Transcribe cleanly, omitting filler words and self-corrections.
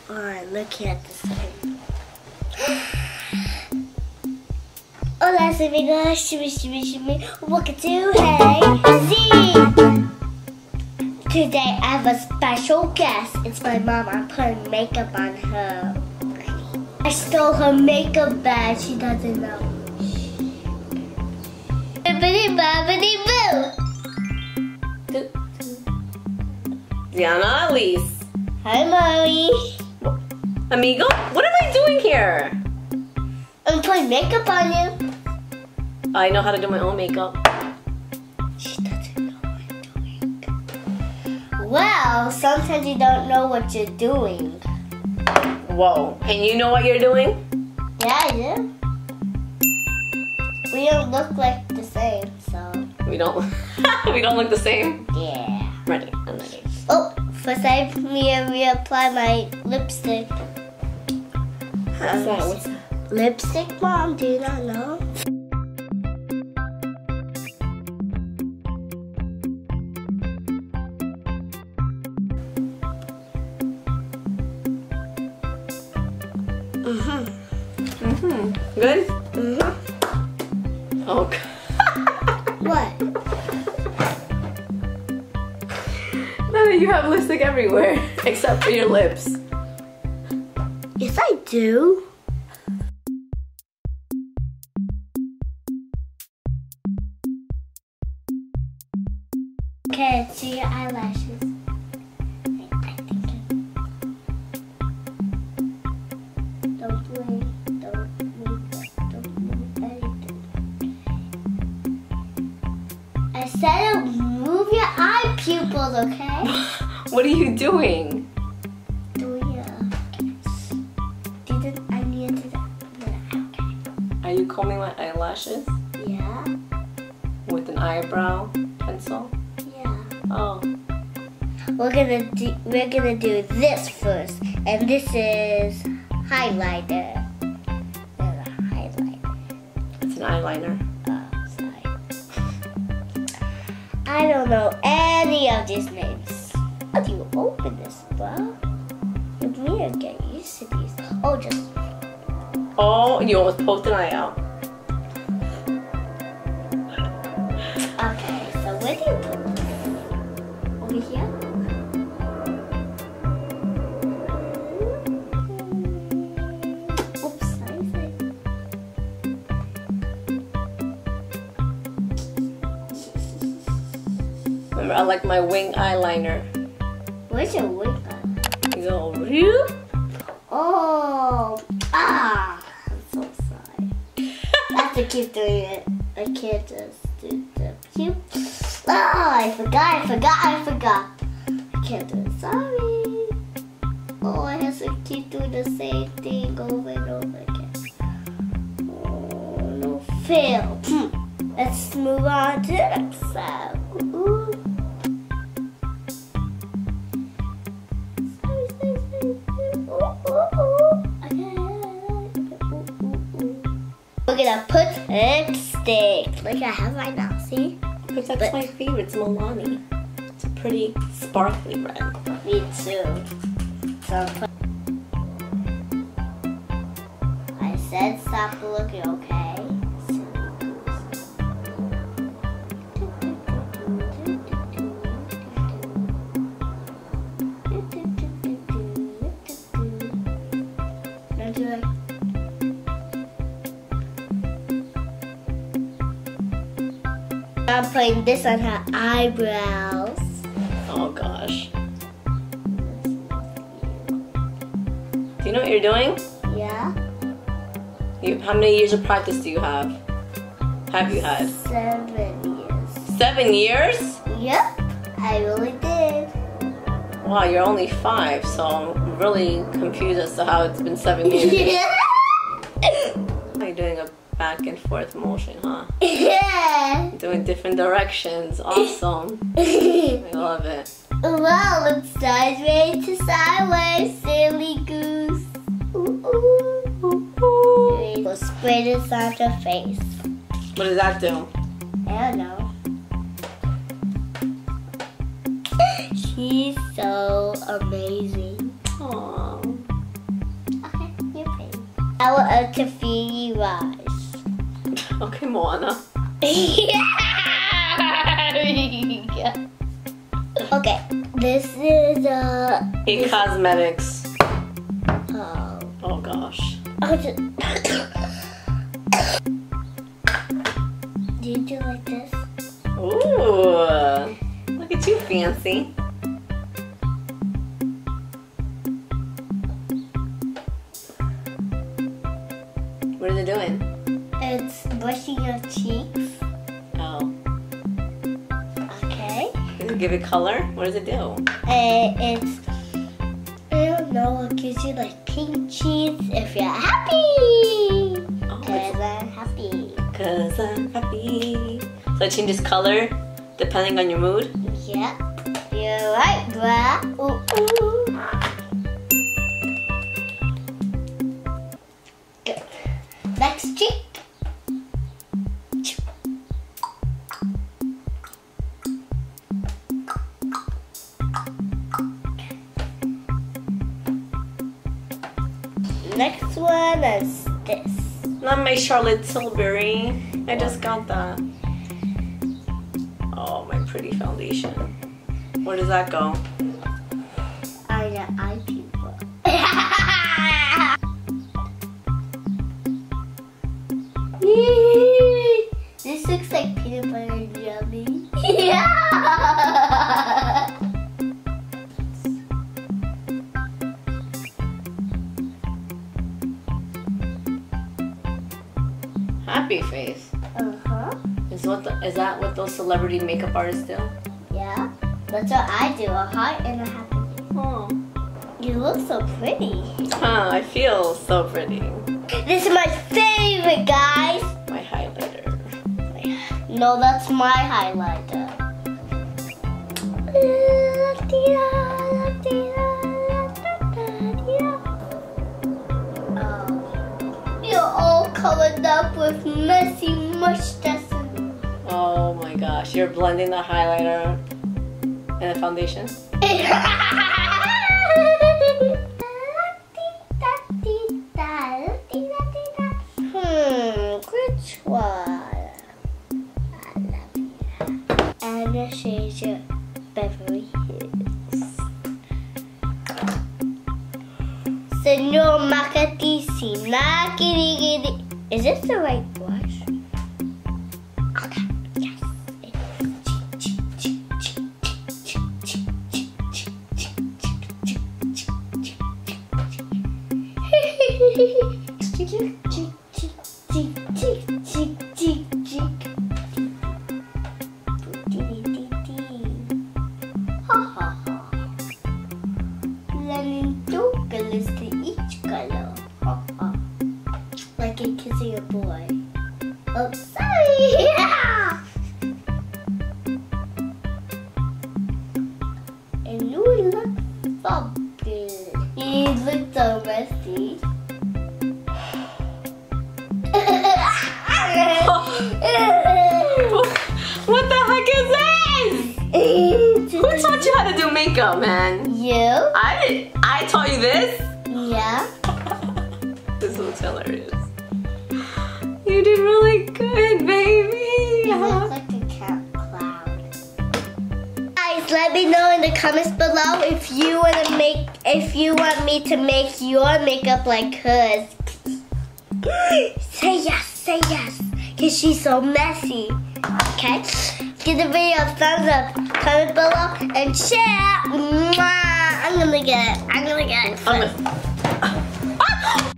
Alright, look at this thing. Hola, amigos. Shimmy, shimmy, shimmy. Welcome to Hey Z. Today I have a special guest. It's my mom. I'm putting makeup on her. I stole her makeup bag. She doesn't know. Bibbidi bobbidi boo. Diana, Elise. Hi, Mommy. Amigo, what am I doing here? I'm putting makeup on you. I know how to do my own makeup. She doesn't know what I'm doing. Well, sometimes you don't know what you're doing. Whoa, and you know what you're doing? Yeah, I do. We don't look like the same, so. We don't look the same? Yeah. Ready, I'm ready. Oh, first I reapply my lipstick. What's that? Lipstick, Mom? Do you not know? Good? Mm-hmm. Oh, God. What? Now that you have lipstick everywhere, except for your lips. Yes, I do. Okay, see your eyelashes. I think don't blink, don't move anything. I said move your eye pupils, okay? What are you doing? I need to okay. Are you combing my eyelashes Yeah, with an eyebrow pencil? yeah. Oh. We're gonna do this first, and this is highlighter. There's a highlighter. It's an eyeliner. Oh, sorry. I don't know any of these names. How do you open this, bro? You need to get used to these. Oh, just. Oh, you almost poked an eye out. Okay, so where do you put this? Over here? Oops, sorry. Remember, I like my wing eyeliner. Where's your wing on? You go, whoop. Oh, I'm so sorry. I have to keep doing it. I can't just do the cute. Oh, I forgot. I can't do it. Sorry. Oh, I have to keep doing the same thing over and over again. Oh, no fail. Let's move on to the next side. Ooh. We're gonna put lipstick. Like I have right now, see? But that's my favorite, it's Milani. It's a pretty sparkly red. Me too. So I said stop looking, okay? Don't you like? I'm putting this on her eyebrows. Oh gosh. Do you know what you're doing? Yeah? How many years of practice do you have? Have you had? 7 years. 7 years? Yep, I really did. Wow, you're only 5, so I'm really confused as to how it's been 7 years. You're doing a back and forth motion, huh? Yeah. Doing different directions. Awesome. I love it. Well, it's sideways to sideways, silly goose. Ooh, ooh, ooh, ooh. We'll spray this on her face. What does that do? I don't know. She's so amazing. Aww. I will interfere rise. Okay, Moana. Okay, this is Cosmetics. Oh. Oh gosh. Do you do like this? Ooh, look at you, fancy. What is it doing? It's brushing your cheeks. Oh. Okay. Does it give it color? What does it do? It's, I don't know, it gives you like pink cheeks if you're happy. Oh, Cause I'm happy. Cause I'm happy. So it changes color depending on your mood? Yeah. You're right, bruh. Ooh, ooh. Good. Next cheek. Next one is this. Not my Charlotte Tilbury. I just got that. Oh, my pretty foundation. Where does that go? On your eye pupil. This looks like peanut butter and jelly. Yeah. Happy face. Uh-huh. Is that what those celebrity makeup artists do? Yeah. That's what I do. A heart and a happy face. Oh. You look so pretty. Huh, I feel so pretty. This is my favorite, guys. My highlighter. No, that's my highlighter. Oh. You're all colored up with messy mustaches. Oh my gosh, you're blending the highlighter and the foundation? Which one? I love you. Anastasia Beverly Hills. Senor Makatisi, Nakirigiri. Is this the right brush? Okay, yes. Like in kissing a boy. Oh, sorry! Yeah! And you look so good. You look so messy. What the heck is this? Who taught you how to do makeup, man? You? I taught you this? Yeah. This looks hilarious. You did really good, baby. You look like a cat cloud. Guys, let me know in the comments below if you want me to make your makeup like hers. Say yes, cause she's so messy. Okay? Give the video a thumbs up, comment below, and share. Mwah! I'm gonna get it.